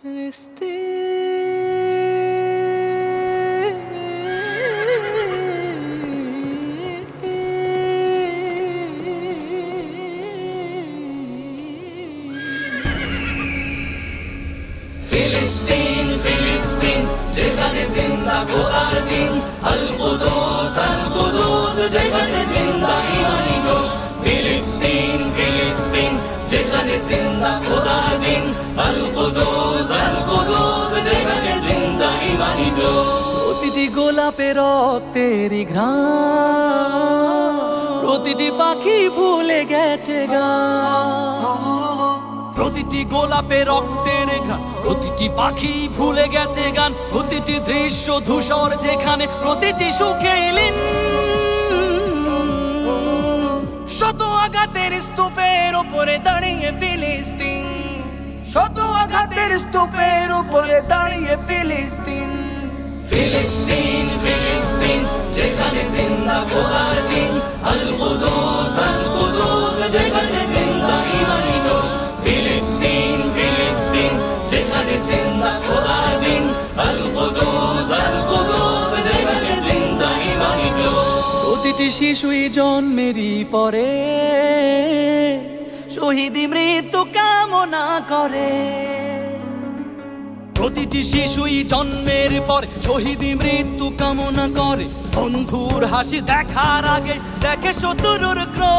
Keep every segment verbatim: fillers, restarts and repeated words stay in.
ফিলিস্তিন ফিলিস্তিন যেখানে জিন্দা খোদার দিন আল কুদুস আল কুদুস যেখানে জিন্দা ইমানি জোশ ফিলিস্তিন ফিলিস্তিন যেখানে জিন্দা খোদার দিন আল কুদুস আল কুদুস যেখানে জিন্দা ইমানি জোশ প্রতিটি গোলাপে রক্তেরই ঘ্রাণ প্রতিটি পাখি ভুলে গেছে গান প্রতিটি গোলাপে রক্তের গান প্রতিটি পাখি ভুলে গেছে গান প্রতিটি দৃশ্য ধূসর যেখানে প্রতিটি সুখে লীন শত আঘাতের স্তূপের উপরে দাঁড়িয়ে ফিলিস্তিন শত আঘাতের স্তূপের উপরে দাঁড়িয়ে ফিলিস্তিন ফিলিস্তিন ফিলিস্তিন যেখানে জিন্দা খোদার দিন আল কুদুস আল কুদুস যেখানে জিন্দা ইমানি জোশ ফিলিস্তিন ফিলিস্তিন যেখানে জিন্দা খোদার দিন আল কুদুস আল কুদুস যেখানে জিন্দা ইমানি জোশ প্রতিটি শিশুই জন্মেরই পরে শহীদি মৃত্যু কামনা করে প্রতিটি শিশুই জন্মের পর শহীদি মৃত্যু কামনা করে বন্ধুর হাসি দেখার আগে দেখে শত্রুর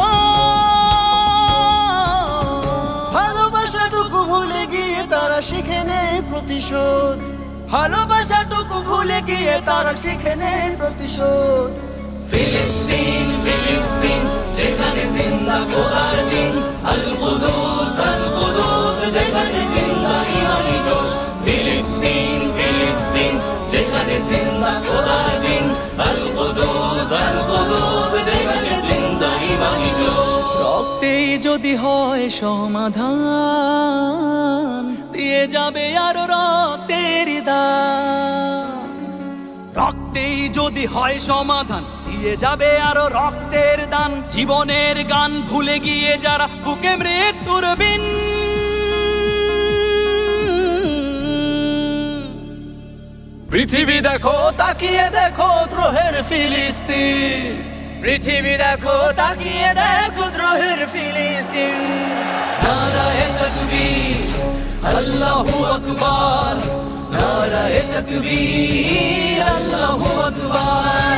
ক্রোধ ভালোবাসাটুকু ভুলে গিয়ে তারা শিখে নেয় প্রতিশোধ ভালোবাসাটুকু ভুলে গিয়ে তারা শিখে নেয় প্রতিশোধ ফিলিস্তিন ফিলিস্তিন যেখানে জিন্দা খোদার দিন আল কুদুস আল কুদুস যেখানে জিন্দা ইমানি জোশ ফিলিস্তিন ফিলিস্তিন যেখানে জিন্দা খোদার দিন আল কুদুস আল কুদুস যেখানে জিন্দা ইমানি জোশ রক্তেই যদি হয় সমাধান দিয়ে যাবে আর রক্তের দান রক্তেই যদি হয় সমাধান দিয়ে যাবে আরো রক্তের দান জীবনের গান ভুলে গিয়ে যারা ফুকে মৃত্যুর বিন পৃথিবী দেখো তাকিয়ে দেখো দ্রোহের ফিলিস্তিন পৃথিবী দেখো তাকিয়ে দেখো দ্রোহের ফিলিস্তিন নারায়ে তাকবীর আল্লাহু আকবার নারায়ে তাকবীর আল্লাহু আকবার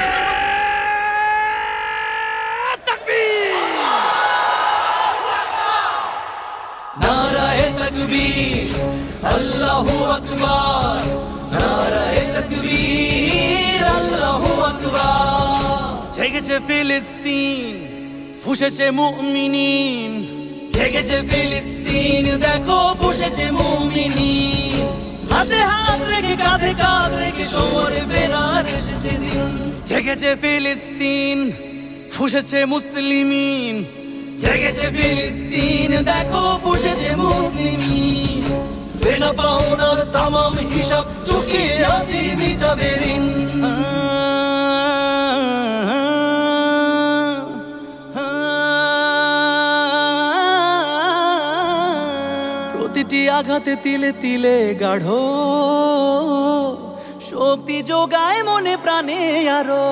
নারায়ে তাকবীর আল্লাহু আকবার নারায়ে তাকবীর আল্লাহু আকবার জেগেছে ফিলিস্তিন ফুঁসেছে মুমিনিন জেগেছে ফিলিস্তিন দেখো ফুঁসেছে মুমিনিন হাতে হাত রেখে কাঁধে কাঁধ রেখে সমরে বেরার এসেছে দিন জেগেছে ফিলিস্তিন ফুঁসেছে মুসলিমিন জেগেছে ফিলিস্তিন দেখো ফুঁসেছে মুসলিমিন বেনা পাওনার তামাম হিসাব চুকিয়ে আজি মিটাবে ঋণ প্রতিটি আঘাতে তিলে তিলে গাঢ় শক্তি যোগায় মনে প্রাণে আরো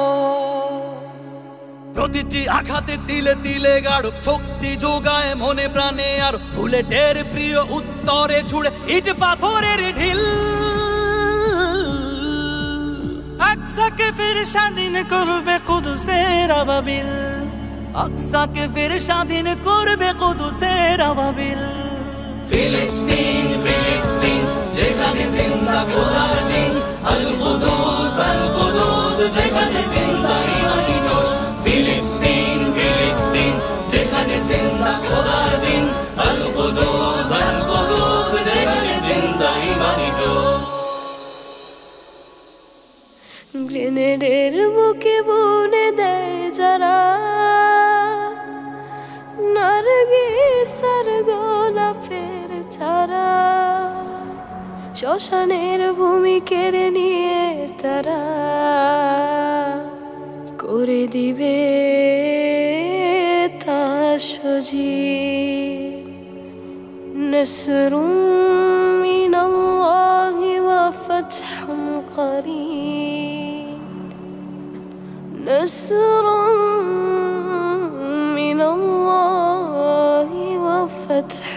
প্রতিটি আঘাতে তিলে তিলে গাঢ় শক্তি যোগায় মনে প্রাণে আর বুলেটের প্রিয় উত্তরে ছুড়ে ইট পাথরের ঢিল আকসাকে ফির স্বাধীন করবে কুদুসের আবাবিল আকসাকে ফির স্বাধীন করবে কুদুসের আবাবিল ফিলিস্তিন ফিলিস্তিন যেখানে জিন্দা খোদার দিন আল কুদুস আল কুদুস যেখানে জিন্দা ইমানি জোশ ফিলিস্তিন ফিলিস্তিন যেখানে জিন্দা খোদার দিন আল কুদুস আল কুদুস যেখানে জিন্দা ইমানি জোশ গ্রেনেডের বুকে বুনে দেয় যারা নারগিসের গোলাপের চারা শ্মশানের ভূমি কেড়ে নিয়ে তারা করে দিবে তা সজীব নসরুম মিনাল্লাহ قريب نصر من الله وفتح